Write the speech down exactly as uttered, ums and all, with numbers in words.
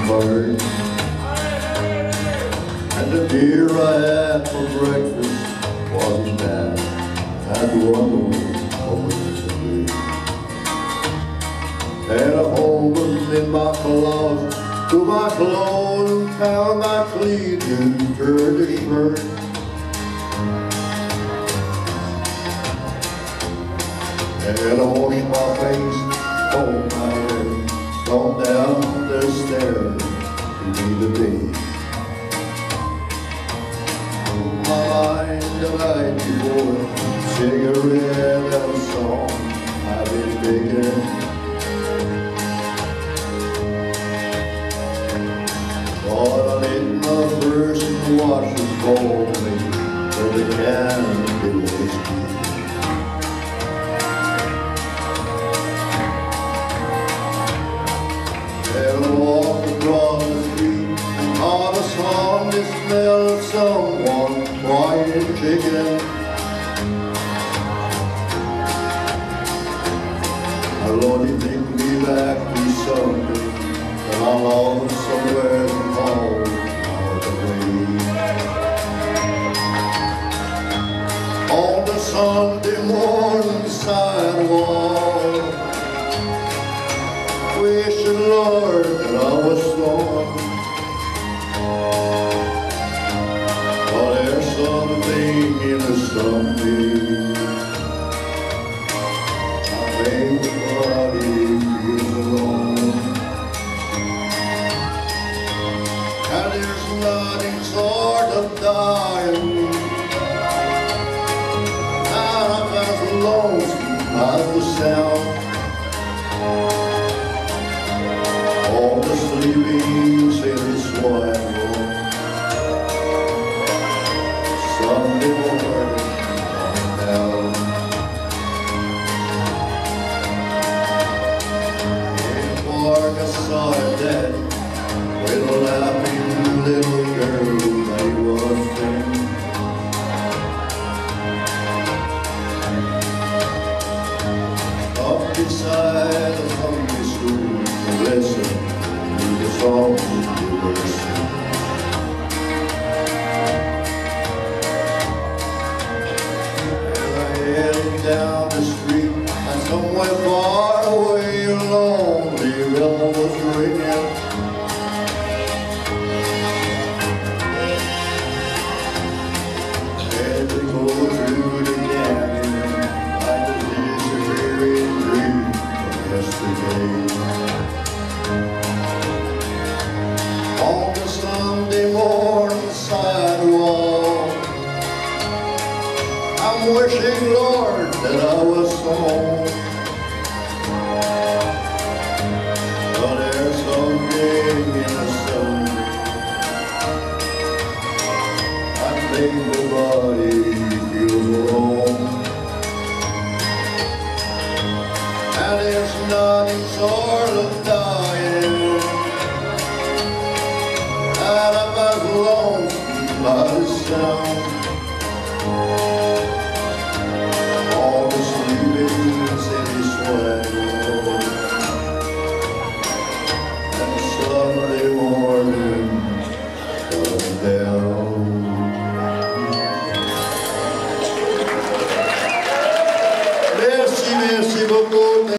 bird. And the beer I had for breakfast wasn't bad. I had one more over the had a hole in my closet, to my clothes and found my cleats and turned the shirt. And I washed my face, combed my hair, gone down the stairs to meet the day. My mind the night before, cigarette and a song I've been digging. Thought I lit my first and watched it call me for the can of whiskey. And I walked across the street, on a song the smell of someone frying chicken. I Lord, you take me back to something that I lost somewhere far away. On the Sunday morning sidewalk, wishing, Lord, that I was strong. But there's something in the something I think the body feels alone. And there's nothing sort of dying, and I'm as lonesome as the sound. All the sleepings in the swine Sunday morning coming down. In the park I saw her daddy with a laughing little girl they was in. Up beside the Sunday school to listen to the songs they were singing. And I headed down the street, and somewhere far away a lonely bell was ringing. As we go through the canyon, like a disappearing dream of yesterday. On the Sunday morning sidewalk, I'm wishing, Lord, that I was home. But there's something in the sun, I think the body feels alone. And there's nothing sort